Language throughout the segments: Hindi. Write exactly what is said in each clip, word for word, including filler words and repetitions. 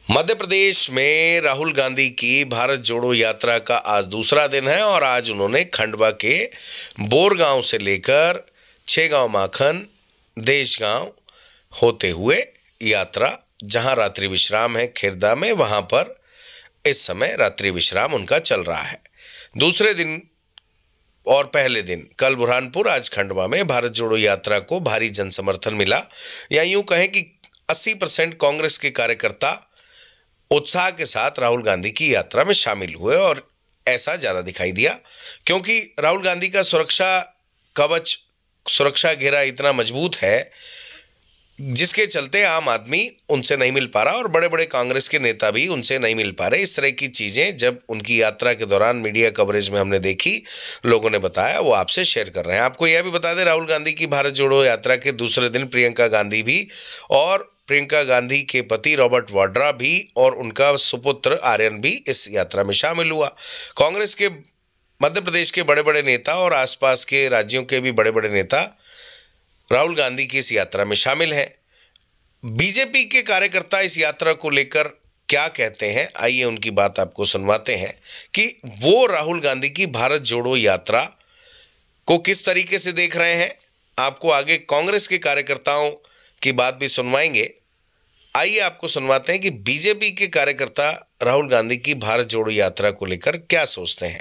मध्य प्रदेश में राहुल गांधी की भारत जोड़ो यात्रा का आज दूसरा दिन है और आज उन्होंने खंडवा के बोरगांव से लेकर छेगांव माखन देशगांव होते हुए यात्रा, जहां रात्रि विश्राम है खेरदा में, वहां पर इस समय रात्रि विश्राम उनका चल रहा है। दूसरे दिन और पहले दिन कल बुरहानपुर, आज खंडवा में भारत जोड़ो यात्रा को भारी जन समर्थन मिला, या यूं कहें कि अस्सी परसेंट कांग्रेस के कार्यकर्ता उत्साह के साथ राहुल गांधी की यात्रा में शामिल हुए। और ऐसा ज्यादा दिखाई दिया क्योंकि राहुल गांधी का सुरक्षा कवच, सुरक्षा घेरा इतना मजबूत है जिसके चलते आम आदमी उनसे नहीं मिल पा रहा और बड़े बड़े कांग्रेस के नेता भी उनसे नहीं मिल पा रहे। इस तरह की चीजें जब उनकी यात्रा के दौरान मीडिया कवरेज में हमने देखी, लोगों ने बताया, वो आपसे शेयर कर रहे हैं। आपको यह भी बता दें, राहुल गांधी की भारत जोड़ो यात्रा के दूसरे दिन प्रियंका गांधी भी और प्रियंका गांधी के पति रॉबर्ट वाड्रा भी और उनका सुपुत्र आर्यन भी इस यात्रा में शामिल हुआ। कांग्रेस के मध्य प्रदेश के बड़े बड़े नेता और आसपास के राज्यों के भी बड़े बड़े नेता राहुल गांधी की इस यात्रा में शामिल हैं। बीजेपी के कार्यकर्ता इस यात्रा को लेकर क्या कहते हैं, आइए उनकी बात आपको सुनवाते हैं कि वो राहुल गांधी की भारत जोड़ो यात्रा को किस तरीके से देख रहे हैं। आपको आगे कांग्रेस के कार्यकर्ताओं की बात भी सुनवाएंगे। आइए आपको सुनवाते हैं कि बीजेपी के कार्यकर्ता राहुल गांधी की भारत जोड़ो यात्रा को लेकर क्या सोचते हैं।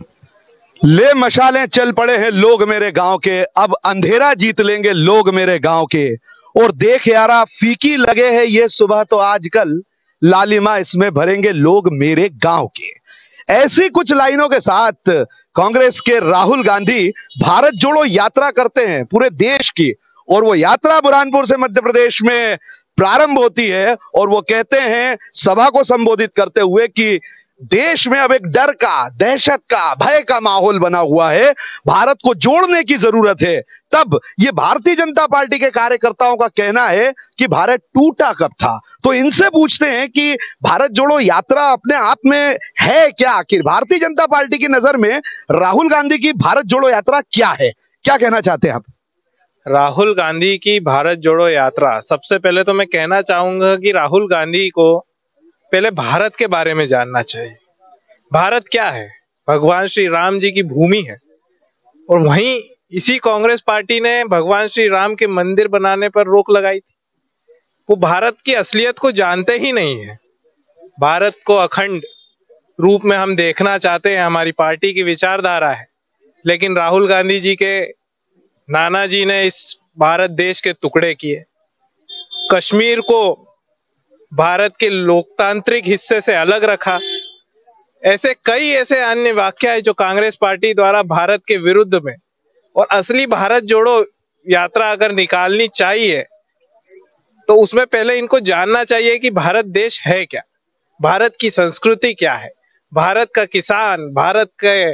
ले मशालें चल पड़े हैं लोग मेरे गांव के, अब अंधेरा जीत लेंगे लोग मेरे गांव के। और देख यारा फीकी लगे हैं ये सुबह तो आजकल, लालिमा इसमें भरेंगे लोग मेरे गांव के। ऐसी कुछ लाइनों के साथ कांग्रेस के राहुल गांधी भारत जोड़ो यात्रा करते हैं पूरे देश की, और वो यात्रा बुरहानपुर से मध्य प्रदेश में प्रारंभ होती है। और वो कहते हैं सभा को संबोधित करते हुए कि देश में अब एक डर का, दहशत का, भय का माहौल बना हुआ है, भारत को जोड़ने की जरूरत है। तब ये भारतीय जनता पार्टी के कार्यकर्ताओं का कहना है कि भारत टूटा कब था। तो इनसे पूछते हैं कि भारत जोड़ो यात्रा अपने आप में है क्या, आखिर भारतीय जनता पार्टी की नजर में राहुल गांधी की भारत जोड़ो यात्रा क्या है, क्या कहना चाहते हैं आप? राहुल गांधी की भारत जोड़ो यात्रा, सबसे पहले तो मैं कहना चाहूंगा कि राहुल गांधी को पहले भारत के बारे में जानना चाहिए। भारत क्या है? भगवान श्री राम जी की भूमि है। और वहीं इसी कांग्रेस पार्टी ने भगवान श्री राम के मंदिर बनाने पर रोक लगाई थी। वो भारत की असलियत को जानते ही नहीं है। भारत को अखंड रूप में हम देखना चाहते हैं, हमारी पार्टी की विचारधारा है। लेकिन राहुल गांधी जी के नाना जी ने इस भारत देश के टुकड़े किए, कश्मीर को भारत के लोकतांत्रिक हिस्से से अलग रखा। ऐसे कई ऐसे अन्य वाक्य है जो कांग्रेस पार्टी द्वारा भारत के विरुद्ध में। और असली भारत जोड़ो यात्रा अगर निकालनी चाहिए तो उसमें पहले इनको जानना चाहिए कि भारत देश है क्या, भारत की संस्कृति क्या है, भारत का किसान, भारत के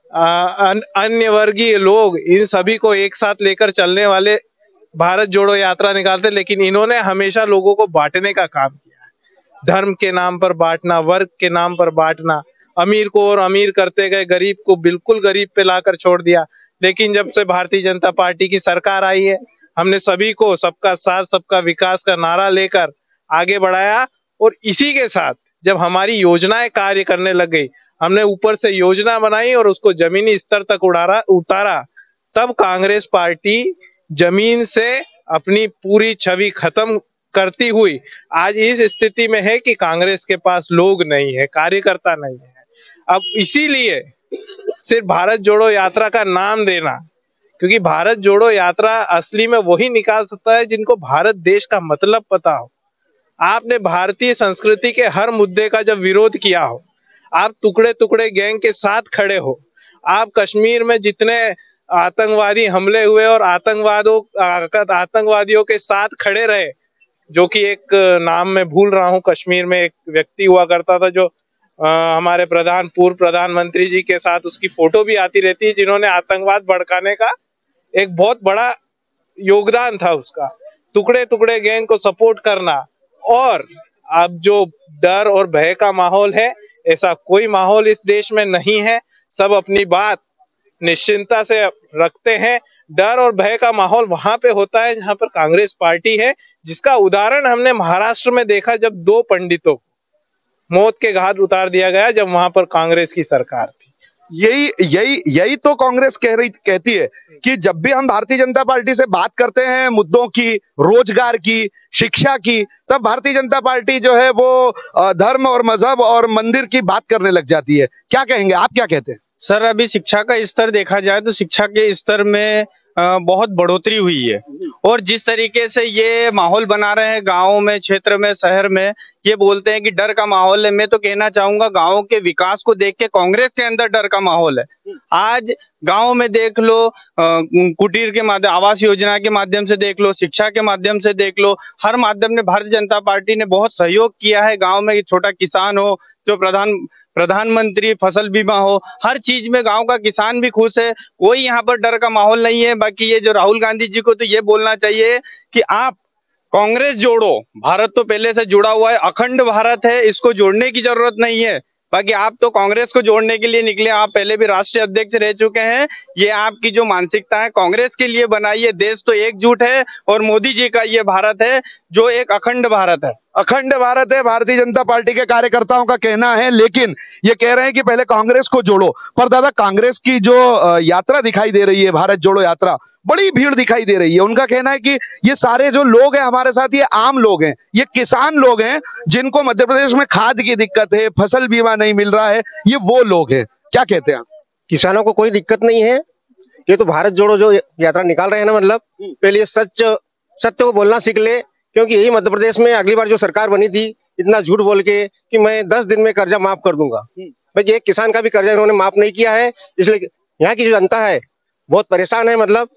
अन्य वर्गीय लोग, इन सभी को एक साथ लेकर चलने वाले भारत जोड़ो यात्रा निकालते। लेकिन इन्होंने हमेशा लोगों को बांटने का काम किया है। धर्म के नाम पर बांटना, वर्ग के नाम पर बांटना, अमीर को और अमीर करते गए, गरीब को बिल्कुल गरीब पे लाकर छोड़ दिया। लेकिन जब से भारतीय जनता पार्टी की सरकार आई है, हमने सभी को सबका साथ सबका विकास का नारा लेकर आगे बढ़ाया। और इसी के साथ जब हमारी योजनाएं कार्य करने लग गई, हमने ऊपर से योजना बनाई और उसको जमीनी स्तर तक उड़ारा उतारा, तब कांग्रेस पार्टी जमीन से अपनी पूरी छवि खत्म करती हुई आज इस स्थिति में है कि कांग्रेस के पास लोग नहीं है, कार्यकर्ता नहीं है। अब इसीलिए सिर्फ भारत जोड़ो यात्रा का नाम देना, क्योंकि भारत जोड़ो यात्रा असली में वही निकाल सकता है जिनको भारत देश का मतलब पता हो। आपने भारतीय संस्कृति के हर मुद्दे का जब विरोध किया हो, आप टुकड़े टुकड़े गैंग के साथ खड़े हो, आप कश्मीर में जितने आतंकवादी हमले हुए और आतंकवादों आतंकवादियों के साथ खड़े रहे, जो कि एक नाम मैं भूल रहा हूं, कश्मीर में एक व्यक्ति हुआ करता था जो आ, हमारे प्रधान पूर्व प्रधानमंत्री जी के साथ उसकी फोटो भी आती रहती है, जिन्होंने आतंकवाद भड़काने का एक बहुत बड़ा योगदान था उसका। टुकड़े टुकड़े गैंग को सपोर्ट करना। और अब जो डर और भय का माहौल है, ऐसा कोई माहौल इस देश में नहीं है। सब अपनी बात निश्चिंतता से रखते हैं। डर और भय का माहौल वहां पे होता है जहां पर कांग्रेस पार्टी है, जिसका उदाहरण हमने महाराष्ट्र में देखा, जब दो पंडितों को मौत के घाट उतार दिया गया जब वहां पर कांग्रेस की सरकार थी। यही यही यही तो कांग्रेस कह रही कहती है कि जब भी हम भारतीय जनता पार्टी से बात करते हैं मुद्दों की, रोजगार की, शिक्षा की, तब भारतीय जनता पार्टी जो है वो अ, धर्म और मजहब और मंदिर की बात करने लग जाती है। क्या कहेंगे आप, क्या कहते हैं? सर, अभी शिक्षा का स्तर देखा जाए तो शिक्षा के स्तर में अ, बहुत बढ़ोतरी हुई है और जिस तरीके से ये माहौल बना रहे हैं गाँव में, क्षेत्र में, शहर में, ये बोलते हैं कि डर का माहौल है। मैं तो कहना चाहूंगा गाँव के विकास को देख के कांग्रेस के अंदर डर का माहौल है। आज गाँव में देख लो, अ, कुटीर के माध्यम, आवास योजना के माध्यम से देख लो, शिक्षा के माध्यम से देख लो, हर माध्यम में भारतीय जनता पार्टी ने बहुत सहयोग किया है। गाँव में छोटा किसान हो, जो प्रधान प्रधानमंत्री फसल बीमा हो, हर चीज में गांव का किसान भी खुश है। कोई यहाँ पर डर का माहौल नहीं है। बाकी ये जो राहुल गांधी जी को तो ये बोलना चाहिए कि आप कांग्रेस जोड़ो, भारत तो पहले से जुड़ा हुआ है, अखंड भारत है, इसको जोड़ने की जरूरत नहीं है। बाकी आप तो कांग्रेस को जोड़ने के लिए निकले, आप पहले भी राष्ट्रीय अध्यक्ष रह चुके हैं। ये आपकी जो मानसिकता है कांग्रेस के लिए बनाई है। देश तो एकजुट है और मोदी जी का ये भारत है जो एक अखंड भारत है। अखंड भारत है, भारतीय जनता पार्टी के कार्यकर्ताओं का कहना है, लेकिन ये कह रहे हैं कि पहले कांग्रेस को जोड़ो। पर दादा, कांग्रेस की जो अ, यात्रा दिखाई दे रही है, भारत जोड़ो यात्रा, बड़ी भीड़ दिखाई दे रही है। उनका कहना है कि ये सारे जो लोग हैं हमारे साथ, ये आम लोग हैं, ये किसान लोग हैं जिनको मध्य प्रदेश में खाद की दिक्कत है, फसल बीमा नहीं मिल रहा है, ये वो लोग हैं। क्या कहते हैं आप? किसानों को कोई दिक्कत नहीं है। ये तो भारत जोड़ो जो यात्रा निकाल रहे हैं ना, मतलब पहले सच सत्य को बोलना सीख ले, क्योंकि यही मध्य प्रदेश में अगली बार जो सरकार बनी थी, इतना झूठ बोल के कि मैं दस दिन में कर्जा माफ कर दूंगा। भाई, एक किसान का भी कर्जा इन्होंने माफ नहीं किया है, इसलिए यहाँ की जो जनता है बहुत परेशान है। मतलब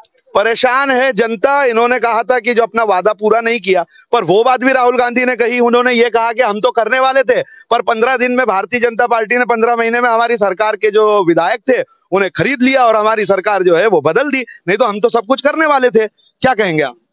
परेशान है जनता। इन्होंने कहा था कि जो अपना वादा पूरा नहीं किया, पर वो बात भी राहुल गांधी ने कही। उन्होंने ये कहा कि हम तो करने वाले थे, पर पंद्रह दिन में भारतीय जनता पार्टी ने, पंद्रह महीने में हमारी सरकार के जो विधायक थे उन्हें खरीद लिया और हमारी सरकार जो है वो बदल दी, नहीं तो हम तो सब कुछ करने वाले थे। क्या कहेंगे आप?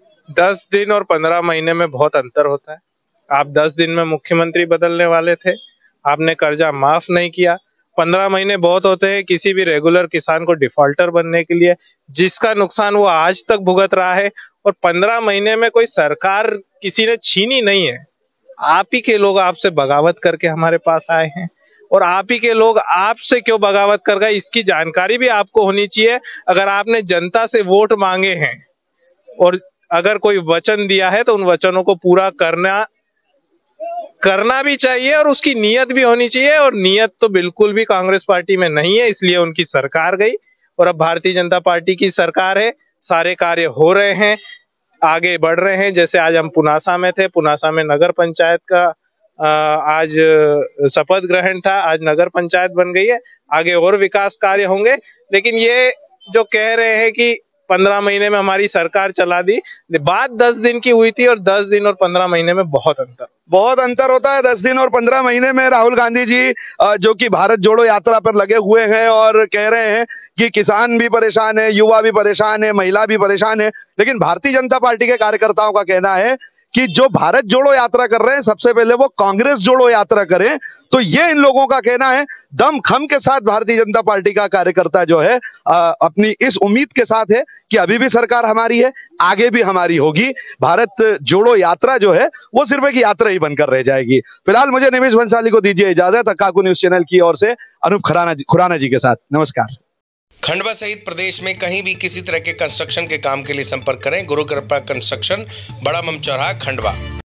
दस दिन और पंद्रह महीने में बहुत अंतर होता है। आप दस दिन में मुख्यमंत्री बदलने वाले थे, आपने कर्जा माफ नहीं किया। पंद्रह महीने बहुत होते हैं किसी भी रेगुलर किसान को डिफॉल्टर बनने के लिए, जिसका नुकसान वो आज तक भुगत रहा है। और पंद्रह महीने में कोई सरकार किसी ने छीनी नहीं है। आप ही के लोग आपसे बगावत करके हमारे पास आए हैं, और आप ही के लोग आपसे क्यों बगावत कर गए इसकी जानकारी भी आपको होनी चाहिए। अगर आपने जनता से वोट मांगे हैं और अगर कोई वचन दिया है तो उन वचनों को पूरा करना करना भी चाहिए और उसकी नीयत भी होनी चाहिए। और नीयत तो बिल्कुल भी कांग्रेस पार्टी में नहीं है, इसलिए उनकी सरकार गई और अब भारतीय जनता पार्टी की सरकार है। सारे कार्य हो रहे हैं, आगे बढ़ रहे हैं। जैसे आज हम पुनासा में थे, पुनासा में नगर पंचायत का आज शपथ ग्रहण था, आज नगर पंचायत बन गई है। आगे और विकास कार्य होंगे। लेकिन ये जो कह रहे हैं कि पंद्रह महीने में हमारी सरकार चला दी, बात दस दिन की हुई थी और दस दिन और पंद्रह महीने में बहुत अंतर बहुत अंतर होता है। दस दिन और पंद्रह महीने में राहुल गांधी जी जो कि भारत जोड़ो यात्रा पर लगे हुए हैं और कह रहे हैं कि किसान भी परेशान है, युवा भी परेशान है, महिला भी परेशान है। लेकिन भारतीय जनता पार्टी के कार्यकर्ताओं का कहना है कि जो भारत जोड़ो यात्रा कर रहे हैं, सबसे पहले वो कांग्रेस जोड़ो यात्रा करें। तो ये इन लोगों का कहना है। दमखम के साथ भारतीय जनता पार्टी का कार्यकर्ता जो है आ, अपनी इस उम्मीद के साथ है कि अभी भी सरकार हमारी है, आगे भी हमारी होगी। भारत जोड़ो यात्रा जो है वो सिर्फ एक यात्रा ही बनकर रह जाएगी। फिलहाल मुझे निमिष भंसाली को दीजिए इजाजत। काकू न्यूज चैनल की ओर से अनूप खुराना जी खुराना जी के साथ नमस्कार। खंडवा सहित प्रदेश में कहीं भी किसी तरह के कंस्ट्रक्शन के काम के लिए संपर्क करें गुरु कृपा कंस्ट्रक्शन, बड़ा मम चौराहा, खंडवा।